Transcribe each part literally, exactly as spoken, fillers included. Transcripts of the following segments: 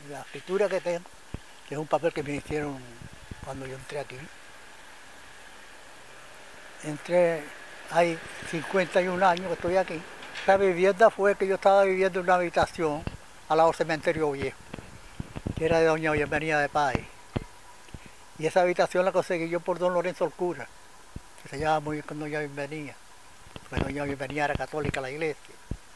la escritura que tengo, que es un papel que me hicieron cuando yo entré aquí. Entré, hay cincuenta y un años que estoy aquí. La vivienda fue que yo estaba viviendo en una habitación al lado del cementerio viejo, que era de doña Bienvenida de Páez. Y esa habitación la conseguí yo por don Lorenzo el cura, que se llama muy bien con doña Bienvenida, porque doña Bienvenida era católica la iglesia.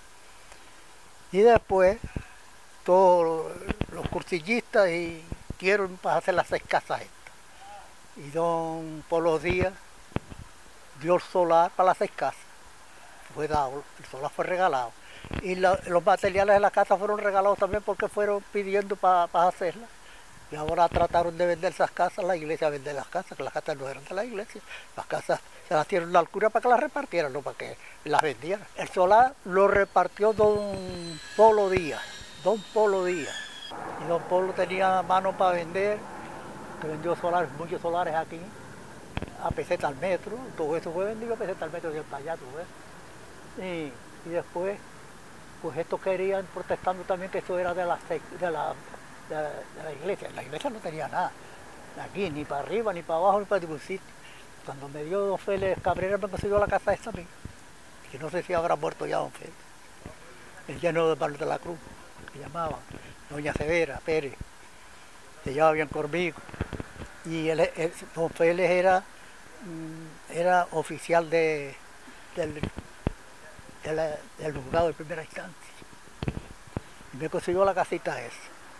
Y después, todos los cursillistas y quieren para hacer las seis casas estas. Y don Polo Díaz dio el solar para las seis casas. Fue dado, el solar fue regalado. Y la, los materiales de la casa fueron regalados también porque fueron pidiendo para pa hacerlas. Y ahora trataron de vender esas casas, la iglesia vende las casas, que las casas no eran de la iglesia. Las casas se las dieron al cura para que las repartieran, no para que las vendieran. El solar lo repartió don Polo Díaz, don Polo Díaz. Y don Polo tenía mano para vender, que vendió solares, muchos solares aquí, a peseta al metro. Todo eso fue vendido a peseta al metro de para allá, ¿tú ves? Y, y después, pues estos querían, protestando también que esto era de la, de la, de, de la iglesia. La iglesia no tenía nada, aquí, ni para arriba, ni para abajo, ni para ningún sitio. Cuando me dio don Félix Cabrera me consiguió la casa esta misma, que no sé si habrá muerto ya don Félix. El lleno de Pablo de la Cruz, que llamaban, doña Severa Pérez, se llevaba bien conmigo. Y el, el, don Félix era, era oficial de, del, de la, del juzgado de primera instancia. Y me consiguió la casita esa.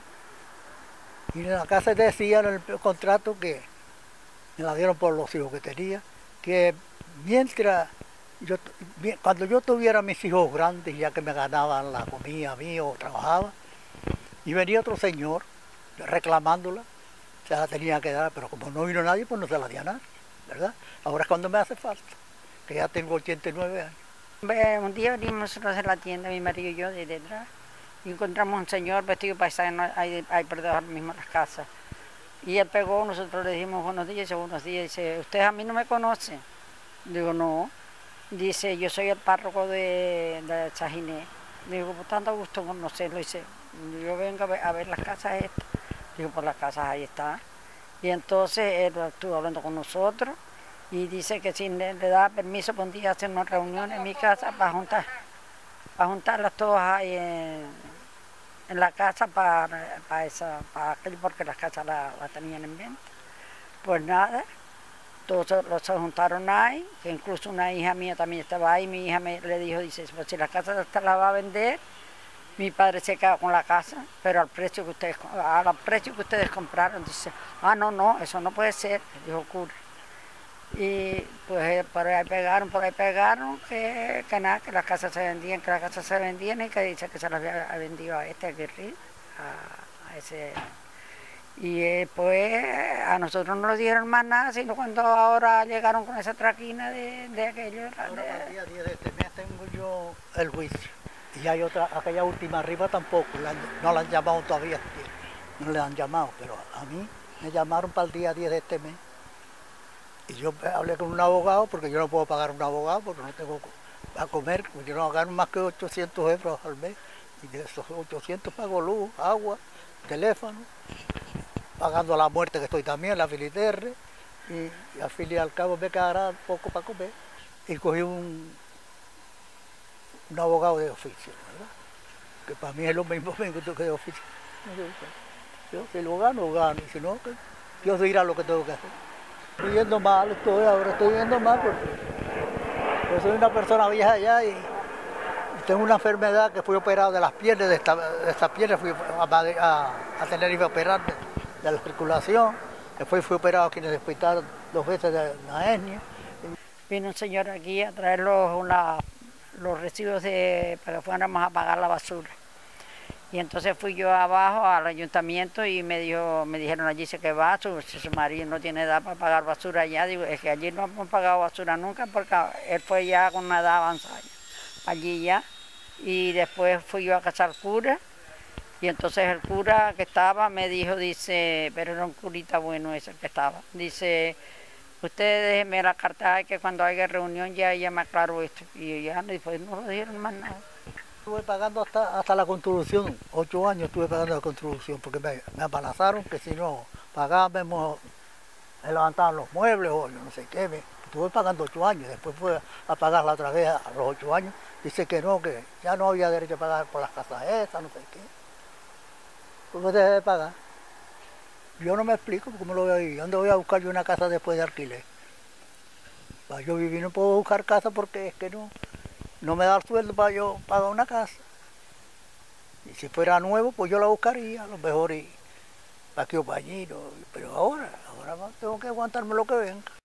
Y en la casa decía en el contrato que me la dieron por los hijos que tenía, que mientras yo, cuando yo tuviera mis hijos grandes, ya que me ganaban la comida mía o trabajaba, y venía otro señor reclamándola, se la tenía que dar, pero como no vino nadie, pues no se la di a nadie, ¿verdad? Ahora es cuando me hace falta, que ya tengo ochenta y nueve años. Un día venimos nosotros en la tienda, mi marido y yo, de detrás, y encontramos un señor vestido paisano, ahí, ahí por debajo mismo las casas. Y él pegó, nosotros le dijimos buenos días, dice buenos días, dice, ¿usted a mí no me conoce? Digo, no. Dice, yo soy el párroco de, de Chajiné. Digo, por tanto gusto conocerlo. Dice, yo vengo a ver, a ver las casas estas. Digo, pues las casas ahí están. Y entonces él estuvo hablando con nosotros y dice que si le, le da permiso por un día hacer una reunión en mi casa para juntar, para juntarlas todas ahí en, en la casa para, para esa, para aquello, porque las casas las la tenían en venta. Pues nada, todos los se juntaron ahí, que incluso una hija mía también estaba ahí. Mi hija me, le dijo, dice, pues si la casa esta la va a vender, mi padre se queda con la casa, pero al precio que ustedes, al precio que ustedes compraron. Dice, ah, no, no, eso no puede ser, dijo cura. Y pues por ahí pegaron, por ahí pegaron, que, que nada, que las casas se vendían, que las casas se vendían, y que dice que se las había vendido a este Aguirre, a, a ese. Y después a nosotros no nos dieron más nada, sino cuando ahora llegaron con esa traquina de, de aquello. Ahora de... el día diez de este mes tengo yo el juicio. Y hay otra, aquella última arriba tampoco, la, no la han llamado todavía, no le han llamado, pero a mí me llamaron para el día diez de este mes. Y yo hablé con un abogado, porque yo no puedo pagar un abogado, porque no tengo a comer, porque yo no gano más que ochocientos euros al mes. Y de esos ochocientos pago luz, agua, teléfono, pagando la muerte que estoy también, la Filiterre, y, y al fin y al cabo me quedará poco para comer. Y cogí un, un abogado de oficio, ¿verdad? Que para mí es lo mismo que de oficio. Yo si lo gano, gano, y si no, que Dios dirá lo que tengo que hacer. Estoy viendo mal, estoy, ahora estoy viendo mal porque yo soy una persona vieja ya y tengo una enfermedad que fui operado de las piernas, de esta, de esta pierna fui a, a, a tener que operar de, de la circulación. Después fui operado aquí en el hospital dos veces de la hernia. Vino un señor aquí a traer los, una, los residuos de, para que fuéramos a pagar la basura. Y entonces fui yo abajo al ayuntamiento y me dijo, me dijeron allí se que va, su, su marido no tiene edad para pagar basura allá. Digo, es que allí no hemos pagado basura nunca porque él fue ya con una edad avanzada, allí ya. Y después fui yo a casa al cura y entonces el cura que estaba me dijo, dice, pero era un curita bueno ese que estaba, dice, usted déjeme la carta que cuando haya reunión ya, ya me aclaro esto. Y ya después no lo dijeron más nada. Estuve pagando hasta, hasta la construcción, ocho años estuve pagando la construcción, porque me, me amenazaron que si no pagaba me, mo- me levantaban los muebles o yo no sé qué. Me, estuve pagando ocho años, después fue a pagarla otra vez a los ocho años. Dice que no, que ya no había derecho a pagar por las casas esas, no sé qué. ¿Cómo dejé de pagar? Yo no me explico cómo lo voy a vivir. ¿Dónde voy a buscar yo una casa después de alquiler? Para yo vivir no puedo buscar casa porque es que no, no me da el sueldo para yo pagar una casa. Y si fuera nuevo, pues yo la buscaría, a lo mejor y para que yo bañino. Pero ahora, ahora tengo que aguantarme lo que venga.